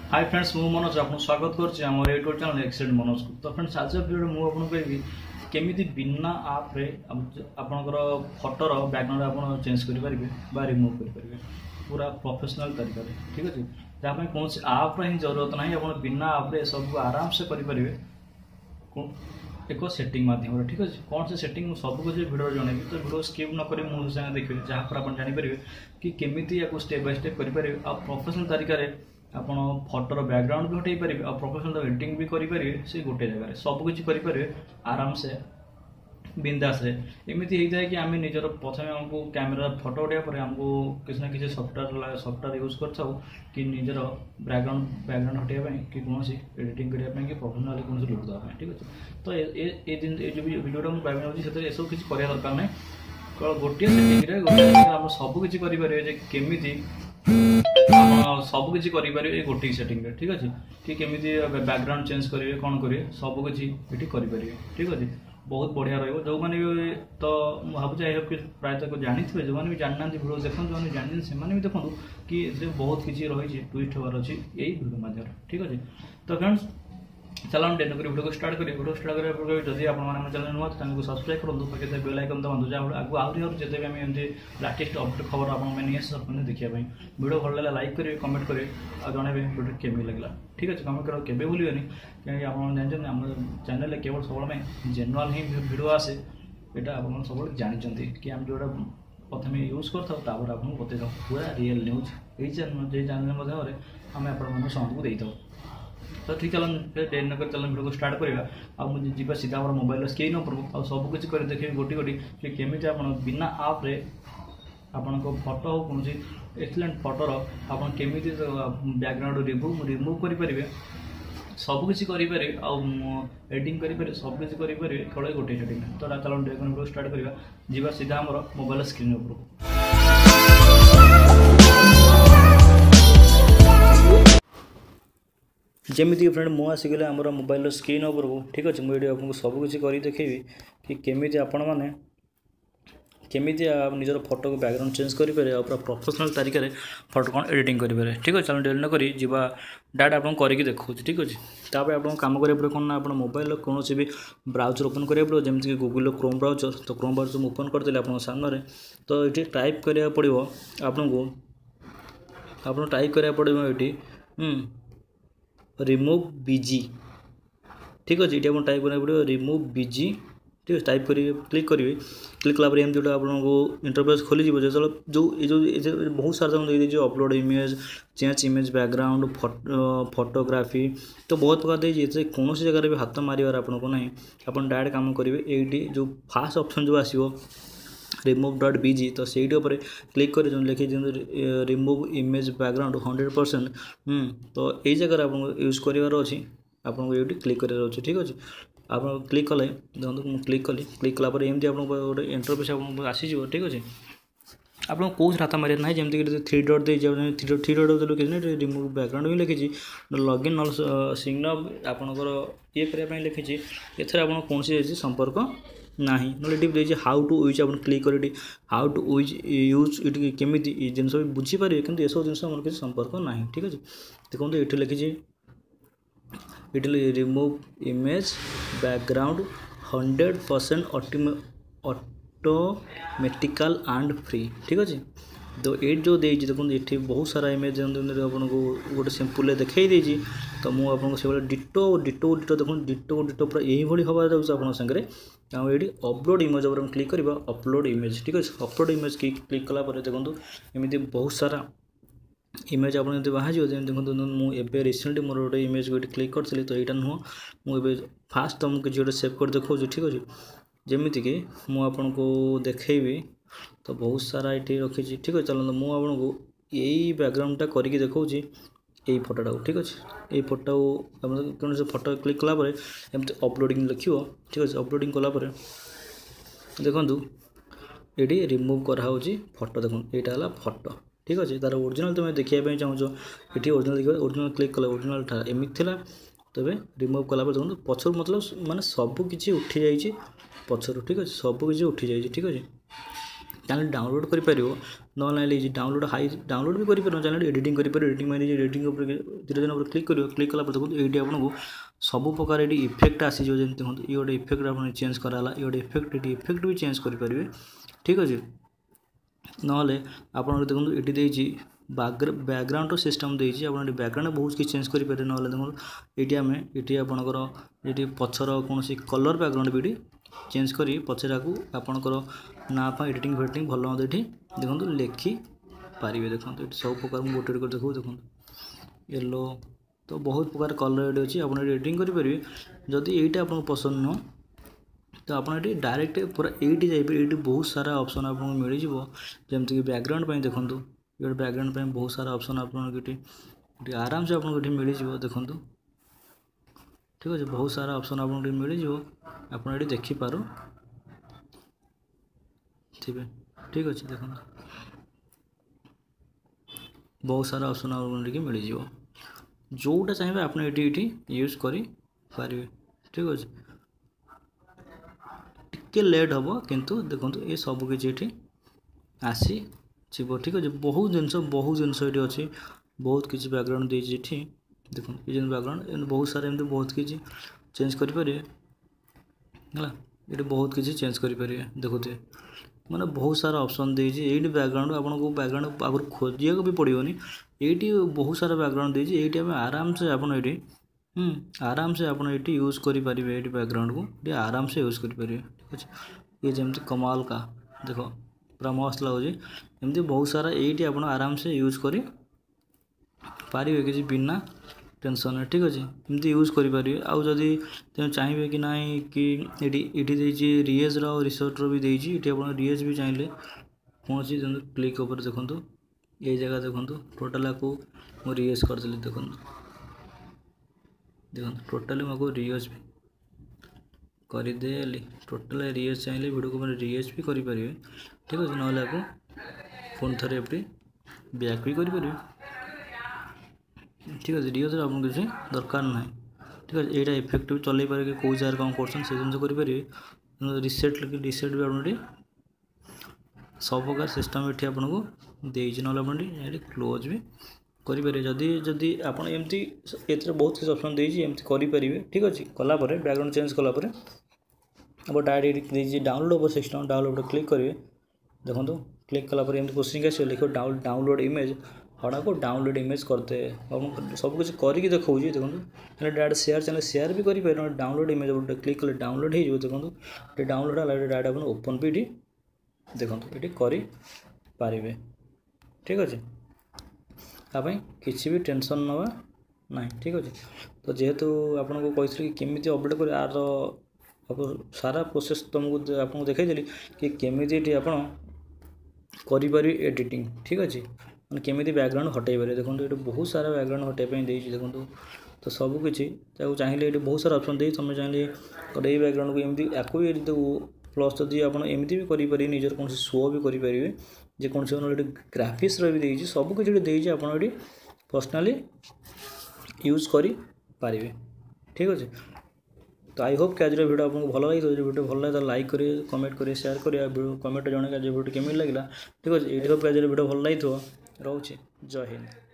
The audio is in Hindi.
हाय फ्रेंड्स मु मनोज आपको स्वागत करछि हमर यूट्यूब चैनल एक्सीडेंट मनोज को। तो फ्रेंड्स आज वीडियो मु आपन कहबी केमिति बिना ऐप रे आपनकर फोटोर बैकग्राउंड आपन चेंज करि परिबे बा रिमूव करि परिबे पूरा प्रोफेशनल तरीका रे। ठीक अछि जा पे कोन से ऐप रे ही जरूरत नाही, आपन बिना ऐप रे सब आराम से करि परिबे एक सेटिंग माध्यम रे। ठीक अछि कोन से सेटिंग सब कुछ वीडियो जणेबी, तो वीडियो स्किप न करि मु संगे देखिबे जहां पर आपन जानि परिबे कि केमिति याको स्टेप बाय स्टेप करि परिबे आ प्रोफेशनल तरीका रे आपण फोटोर बैकग्राउंड भी हटाई पारे और प्रोफेशनल एडिटिंग भी करेंगे से गोटे जगह सब किसी करेंगे आराम से बिंदास रे। एमती होता है कि आम निजर प्रथम आमको कैमेरा फोटो उठाया पर आमको किसी ना किसी सॉफ्टवेयर यूज कर कि निजर बैकग्राउंड हटाइबा कि कौन एडिटिंग करने कि प्रोफेशनल कौन लुक देवाई। ठीक अच्छे तो ये जो वीडियोटा मुझे भाई से सब किसी कराया दरकार ना, केवल गोटे सेटिंग गोटे सब किसी करेंगे केमी सब किसी करेंगे गोटे सेटिंग रे। ठीक अच्छे कि केमी बैकग्राउंड चेंज करेंगे कौन करेंगे सब किसी ये करेंगे। ठीक अच्छे बहुत बढ़िया रही जो मैंने भी तो भावुँ आई कि प्रायतः जानी थे जो मैंने भी जाना भिडियो देखो जो मैंने जानी से भी देखो कि बहुत किसी रही ट्विस्ट हबार अच्छी यही भिडियो माध्यम। ठीक अच्छे तो फ्रेंड्स चलो हम डेन वीडियो को स्टार्ट करें। वीडियो स्टार्ट करने पूर्व जब आप चैनल नुआ चैनल को सब्सक्राइब करूँ पाखे बेल आइकन दबातु जहाँ आगे आहरी जिते भी आम एमती लाटेस्ट अपडेट खबर आपने देखापी वीडियो भल लगे लाइक करेंगे कमेंट करेंगे और जनइबे वीडियो केमी लगे। ठीक अच्छे कमेंट करें केवे भूलें कहीं आप जानते आम चैनल केवल सब जेनुआल ही भिड आसे यहाँ आप सब जानते कि आम जो प्रथम यूज कर आपको बतई पूरा रियल न्यूज ये चैनल माध्यम आम आप समझ देता। तो ठीक चल डेट न कर चल वीडियो को स्टार्ट करवा आ मुझे जी सीधा हमारे मोबाइल स्क्रीन उपरको आ सब किसी कर देखिए गोटी गोटी कि केमी आप बिना आप आपण फोटो हो कौन एक्सीलेंट फोटोर आप केमी बैकग्राउंड रिमूव करेंगे सब किसी करेंगे एडिटिंग करेंगे सब किसी करेंगे केवल गोटे सेटिंग। तो चलो डेट वीडियो स्टार्ट करवा जी सीधा हमारे मोबाइल स्क्रीन उपरको। जमीती फ्रेंड मु आसीगले आम मोबाइल स्क्रीन उपर को। ठीक अच्छे मुझे आपको सबकि कर देखेबी कि केमी आपण मैंने केमी निजर फोटो को बैकग्राउंड चेंज करेंगे और पूरा प्रोफेशनल तरीके फोटो कौन एडिटिंग करेंगे। ठीक अच्छे चलो डेट न करी जा डायरेक्ट आपको करके देखो। ठीक अच्छे तापर आप कम करेंगे पड़े कौन ना आप मोबाइल कौन भी ब्राउजर ओपन करेंगे पड़ो जमीक गूगल क्रोम ब्राउजर। तो क्रोम ब्राउजर ओपन करदे आप सामने तो ये टाइप करा पड़ो आपको आप टाइप करा पड़ो ये रिमूव बीजी। ठीक अच्छे ये टाइप करना पड़ो रिमूव बीजी। ठीक है टाइप करेंगे क्लिक करेंगे क्लिक कलापर एम जो आपको इंटरफेस खोल जो जो बहुत सारा जो upload image change image background photography तो बहुत प्रकार देखिए कौन जगह भी हाथ मारिबार आपको ना आप डायरेक्ट काम करेंगे ये जो फास्ट ऑप्शन जो आसो remove.bg तो से क्लिक कर लिखी रिमूव इमेज बैकग्राउंड 100%। तो यही जगह आप यूज करार अच्छी आपको ये क्लिक करार अच्छे। ठीक अच्छे आप क्लिक कले देखो क्लिक कली क्लिक कलापर एमती आप गोटे इंटरफेस आपको आसीज। ठीक अच्छे आपको कौन हाथ मारे ना जमीक थ्री डट दे थ्री डट लिखी रिमूव बैकग्राउंड भी लिखी लॉगिन नल सिग्नल आपंकर ये करने लिखी एथर आप कौन संपर्क ना ना हाउ टू यूज आप क्लिक कर हाउ टू यूज ये केमी जिन बुझीपारे कि सब जिन किसी संपर्क ना। ठीक अच्छे देखो ये लिखी ये remove image background 100% automatically and free. ठीक अच्छे तो ये जो देखिए देखो ये बहुत सारा इमेज आपको गोटे सिंपल देखई देजी तो मुझे से डिटो डिटो डिटो देखो डिटो डिटो पूरा यही हबार आप सागर ये अपलोड इमेज पर क्लिक करवा अपलोड इमेज। ठीक अच्छे अपलोड इमेज क्लिक कलापर देखो एमती बहुत सारा इमेज आप बाहर देखो मुझे रिसेंटली मोर गोटे इमेज गोटे क्लिक करी तो यहाँ नुह मुझे फास्ट तुमको किसी गोटे सेव कर देखा। ठीक अच्छे जमीती कि मुझको देखी तो बहुत सारा ये रखी। ठीक अच्छे चलो मुझको यही बैकग्राउंडटा करके देखा यही फोटोटा। ठीक अच्छे ये फोटो कौन से फोटो क्लिक कलापर एमती अपलोडिंग लिखो। ठीक अच्छे अपलोडिंग कलापर देखूँ ये रिमूव कराऊँ फोटो देखो यहाँ है फोटो। ठीक अच्छे तार ओरिजिनल तुम देखा चाहो ये ओरिजिनल देखा ओरिजिनल क्लिक कल ओरिजिनल एमती था तेज रिमूव कलापर देखो पचर मतलब माने सब किसी उठी जाइए पचर। ठीक अच्छे सब किसी उठी जाइए। ठीक अच्छे चैनल डाउनलोड कर ना डाउनलोड हाई डाउनलोड भी कर चैनल एडिटिंग कर एडिटिंग माने एडिटिंग धीरे धीरे क्लिक कर क्लिक कला देखो ये आपको सब प्रकार ये इफेक्ट आसी जमी देखो ये गोटे इफेक्ट आप चेंज कराला ये गोटे इफेक्ट भी चेंज करेंगे ठीक अच्छे ना आप देखो ये बैकग्राउंड सिस्टम देती आप बैकग्राउंड बहुत किसी चेंज करेंगे ना देखो ये आपंकर ये पछर कौन कलर बैकग्राउंड भी चेंज कर पचर को आपंकर ना एडिटिंग फेडिटिंग भल मत ये देखो लिखि पारे देखो ये सब प्रकार गोटे गोटे देखो देखो येलो तो बहुत प्रकार कलर ये अच्छी आप एडिटिंग करेंगे जदि यहीटा आपको पसंद नुह तो आप डायरेक्ट पूरा ये बहुत सारा ऑप्शन आपको मिल जमीक बैकग्राउंड देखो ये बैकग्राउंड बहुत सारा ऑप्शन आपको आराम से आपको मिल देखो ठीक अच्छे बहुत सारा ऑप्शन आपको मिल आप देखिपार थे ठीक अच्छे देखो बहुत सारा ऑप्शन आपको मिल जोटा चाहिए आप यूज करें ठीक अच्छे टिके लेट हम किंतु देखो ये सब किसी आसी ठीक अच्छे बहुत जिनस ये अच्छी बहुत किसी बैकग्राउंड देती देखो ये बैकग्राउंड बहुत सारे एमती बहुत किसी चेंज करेंगे ये बहुत किसी चेंज करेंगे देखते मैंने बहुत सारा ऑप्शन देती ये बैकग्राउंड आपको बैकग्राउंड आगे खोजा भी पड़ोनी ये बहुत सारा बैकग्राउंड देती ये आराम से आप आराम से आप यूज करेंगे ये बैकग्राउंड को ये आराम से यूज करेंगे ठीक अच्छे ये जमी कमाल का देखो पूरा मस्त लगुच एमती बहुत सारा ये आप आराम से यूज कर पारे किसी बिना टेंशन ठीक अच्छे एमती यूज करेंगे आउ जदि चाहिए कि ना कि ये रिएज रिसोर्ट भी देती ये आप रिएज भी चाहिए कौन सी क्लिक ऊपर देखो ये जगह देखो टोटाल आपको मुझे रिएज करदेली देखो देखो टोटाली मुझे रिएज भी करदेली टोटाल रिएज चाहिए वीडियो को रिएज भी करेंगे ठीक अच्छे ना आपको फोन थे एपटी बैक भी करेंगे ठीक अच्छे रिएज आप किसी दरकार ना ठीक है यहाँ इफेक्ट भी चल पारे कौ जगह कौन कर जिन करेंगे रिसेट भी आप सब प्रकार सिस्टम ये आपको देना आप क्लोज भी करेंगे जदि आप एमती ए बहुत किसी ऑप्शन देती एमती करेंगे ठीक अच्छे कलापर बैकग्राउंड चेंज कलापर आप डायरेक्ट डाउनलोड हम सिस्टम डाउनलोड क्लिक करेंगे देखो क्लिक कलापर एमती क्वेश्चन आस लिखो डाउनलोड इमेज हाँ को डाउनलोड इमेज करते सब किसी करके देखा देखो डायरेक्ट शेयर चैनल शेयर भी करेंगे डाउनलोड इमेज क्लिक कले डाउनलोड हो देखो ये डाउनलोड है डायरेक्ट आप ओपन भी ये देखो ये करें ठीक अच्छे आप किसी भी टेंशन नवा ना ठीक अच्छे तो जेहेतु आपको कही कि केमी अपडेट कर यार सारा प्रोसेस तुमको आपको देखी कि केमी आप करें एडिटिंग ठीक अच्छे मैंने केमी बैकग्राउंड हटे पारे देखो ये बहुत सारा बैकग्राउंड हटाई देखिए देखो तो सबकि चाहिए ये बहुत सारा ऑप्शन दे तुम चाहिए गोटे बैकग्राउंड को एमती आपको प्लस जदि आप एमती भी करेंगे निजर कौन शो भी करेंगे जे कौन से ग्राफिक्स भी देती सबकि देती आप पर्सनाली यूज करेंगे ठीक अच्छे तो आई होप कि आज वीडियो आपको भल लगी वीडियो भल लगे तो लाइक करेंगे कमेंट करेंगे शेयर करेंगे कमेंट जन वीडियो केमी लगे ठीक अच्छे ये होप कि आज वीडियो भल लगी रोचे जय हिंद।